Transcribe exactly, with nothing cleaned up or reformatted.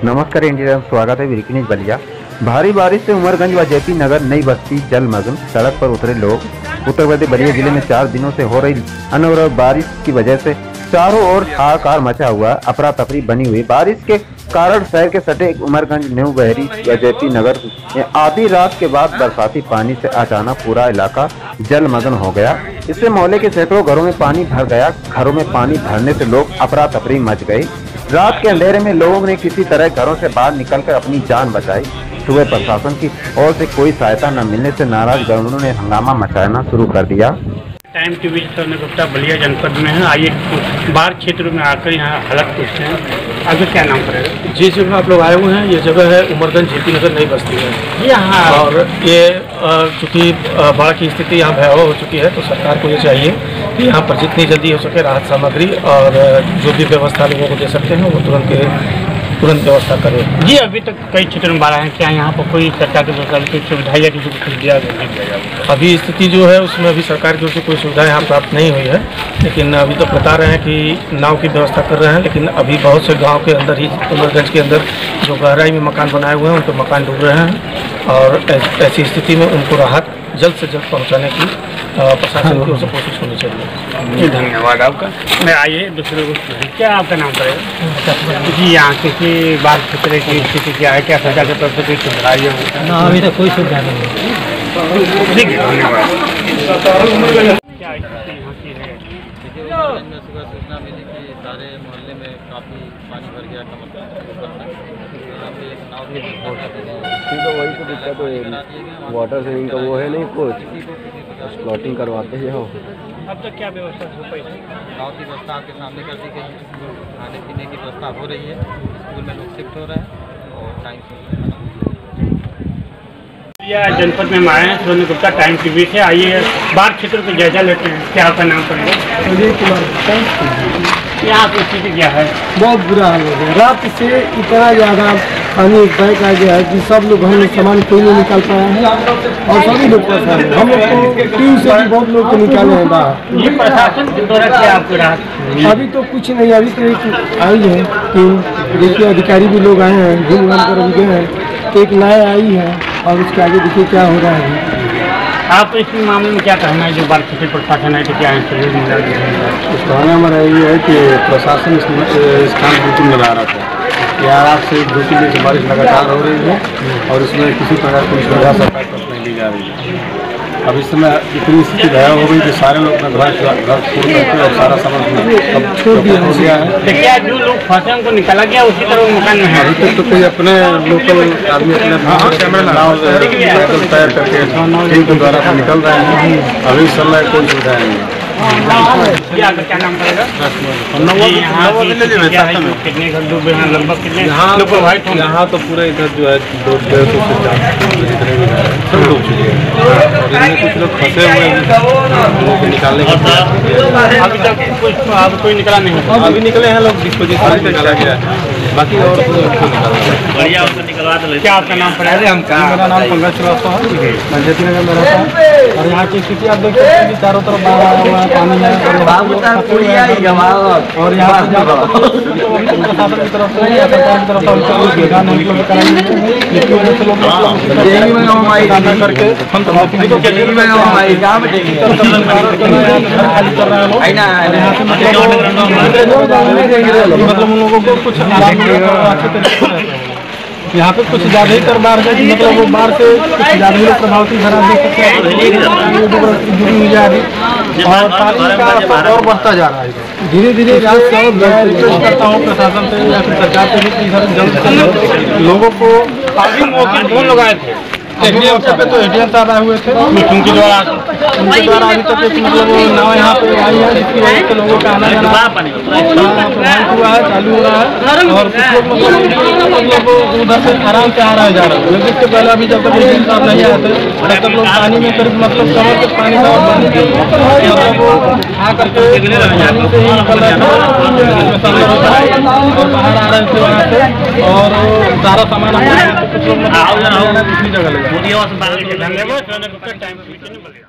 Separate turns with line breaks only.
नमस्कार इंडिया, स्वागत है ब्रेकिंग न्यूज बलिया। भारी बारिश से उमरगंज व जेपी नगर नई बस्ती जलमग्न, सड़क पर उतरे लोग। उत्तर प्रदेश बलिया जिले में चार दिनों से हो रही अनवरत बारिश की वजह से चारों ओर हाहाकार मचा हुआ, अफरा तफरी बनी हुई। बारिश के कारण शहर के सटे उमरगंज, न्यू बहरी व जेपी नगर में आधी रात के बाद बरसाती पानी से अचानक पूरा इलाका जलमग्न हो गया। इससे मोहल्ले के सैकड़ों घरों में पानी भर गया। घरों में पानी भरने से लोग अफरा तफरी मच गई। रात के अंधेरे में लोगों ने किसी तरह घरों से बाहर निकलकर अपनी जान बचाई। सुबह प्रशासन की ओर से कोई सहायता न मिलने से नाराज ग्रामीणों ने हंगामा मचाना शुरू कर दिया।
टाइम की वजह से गुप्ता बलिया जनपद में है। आइए बाहर क्षेत्र में आकर यहाँ हालत पूछते हैं। आगे क्या नाम पड़ेगा?
जिस जगह आप लोग आए हुए हैं ये जगह है उमरगंज जेपी नगर नई बस्ती है
यहाँ।
और ये चूँकि बाढ़ की स्थिति यहाँ भयावह हो चुकी है, तो सरकार को ये चाहिए कि यहाँ पर जितनी जल्दी हो सके राहत सामग्री और जो भी व्यवस्था लोगों को दे सकते हैं वो तुरंत के तुरंत व्यवस्था करें।
जी, अभी तक कई क्षेत्रों में बाढ़ है, क्या यहाँ पर कोई सरकार की तरफ से सुविधा या किसी को कुछ दिया गया?
अभी स्थिति जो है उसमें अभी सरकार की ओर से कोई सुविधा यहाँ प्राप्त नहीं हुई है, लेकिन अभी तो बता रहे हैं कि नाव की व्यवस्था कर रहे हैं। लेकिन अभी बहुत से गाँव के अंदर ही, उमरगंज के अंदर जो गहराई में मकान बनाए हुए हैं उनके मकान डूब रहे हैं और ऐसी स्थिति में उनको राहत जल्द से जल्द पहुँचाने की प्रशासन की ओर से कोशिश होनी चाहिए।
धन्यवाद आपका। मैं आइए दूसरे को, क्या आपका नाम पड़ेगा? जी, यहाँ किसी बाढ़ क्षेत्र की स्थिति क्या है? क्या सरकार की तरफ से कोई सुविधा है?
ना, अभी तक कोई सुविधा नहीं है।
ठीक है, धन्यवाद। क्या स्थिति यहाँ की है?
में सुबह सूचना मिली कि सारे मोहल्ले में काफ़ी पानी भर गया था, यहाँ पे नाव भी
तो वही तो दिक्कत है, वाटर सेविंग का वो है नहीं, कुछ प्लॉटिंग करवाते हैं।
अब तक क्या व्यवस्था हो पाई?
गाँव की व्यवस्था आपके सामने कर दी गई है, खाने पीने की व्यवस्था हो रही है, स्कूल में लोग शिफ्ट हो रहे हैं और टाइम से
जनपद में आए हैं। सोनी गुप्ता, टाइम टीवी से। आइए बाढ़ क्षेत्र का जायजा लेते हैं। क्या आपका नाम पड़ेगा?
अजय कुमार।
यहाँ की स्थिति क्या है?
बहुत बुरा हाल हो गया। रात से इतना ज़्यादा पानी बैक आ गया है कि सब लोग हम लोग सामान कोई नहीं निकाल पाया है और सभी लोग परेशान हैं। हम लोग को टीम से भी बहुत लोग को निकाले हैं बाहर।
ये प्रशासन के द्वारा क्या आपको राहत?
अभी तो कुछ नहीं, अभी तो एक आई है टीम, देखिए अधिकारी भी लोग आए हैं, घूम घाम कर गए हैं, एक नया आई है और उसके आगे देखिए क्या हो रहा है।
आप इस मामले में क्या कहना है? जो बाढ़ क्षेत्र प्रशासन है तो क्या सहयोग मिल रहा है?
इस कहना हमारा ये है कि प्रशासन इस काम ड्यूटी में लगा रहा था कि आज से दो तीन दिन से बारिश लगातार हो रही है और इसमें किसी प्रकार की सुविधा सरकार तरफ नहीं दी जा रही है। अब इस समय इतनी स्थिति भयावह हो गई कि सारे लोग अपना घर घर छोड़ करके और सारा सामान छोड़ दिया हो गया है।
तो क्या जो लोग फंसे उनको निकाला गया उसी तरह मकान में है?
अभी तक तो कोई अपने लोकल आदमी अपने नाव तैयार करके टीम के द्वारा निकल रहे हैं। अभी इस समय कोई सुविधा नहीं है।
क्या नाम पड़ेगा? कितने घर डूबे हैं? लगभग कितने
यहाँ यहाँ तो पूरे इधर जो है दो डेढ़ सौ से जितने भी घर सब डूब चुके हैं और इनमें कुछ लोग फंसे हुए हैं, लोगों को निकालने के लिए
अभी तक कुछ अब कोई निकला नहीं?
अभी निकले हैं लोग, डिस्पोजिशन निकाला गया है, बाकी और
बढ़िया निकलवा दो। क्या आपका नाम पड़ेगा? हम
मेरा नाम पंकज श्रीवास्तव है, मैं जेपी नगर में रहता हूँ और यहाँ की स्थिति आप देख सकते हैं कि चारों तरफ बाढ़ आया हुआ है, पानी है और यहाँ से ज़्यादा प्रशासन की तरफ से या सरकार की तरफ से हमको सुविधा नहीं उपलब्ध कराई गई है, जिसकी वजह से लोग सामना करके खाली कर रहे हैं लोग। यहाँ से मतलब उन लोगों को कुछ अच्छे तरीके से यहाँ पे कुछ ज़्यादा ही कर बाढ़ है, मतलब वो बाढ़ से कुछ ज़्यादा ही प्रभावित घर आप देख सकते हैं जुड़ी हुई जा रही और पानी का स्तर और बढ़ता जा रहा है धीरे धीरे। मैं रिक्वेस्ट करता हूँ प्रशासन से या फिर सरकार से भी कि इधर जल्द से जल्द लोगों को
अभी मौके कौन लोग आए थे?
एडीएम पे तो एडीएम साहब आए हुए थे,
उनके द्वारा
उनके द्वारा अभी तक एक मतलब नाव यहाँ पे आई है जिसकी वजह से लोगों का आना जाना प्रभावित हुआ है, चालू हो रहा है और कुछ लोग मतलब मतलब उधर से आराम से आ रहा है जा रहा है। लेकिन इससे पहले अभी जब तक एडीएम साहब नहीं आए थे तब तक लोग पानी में करीब मतलब कमर के पानी का मतलब आ करके पानी से ही निकल रहे थे और बाहर आ रहे थे वहाँ से और सारा सामान कुछ लोग दूसरी जगह ले।
धन्यवाद।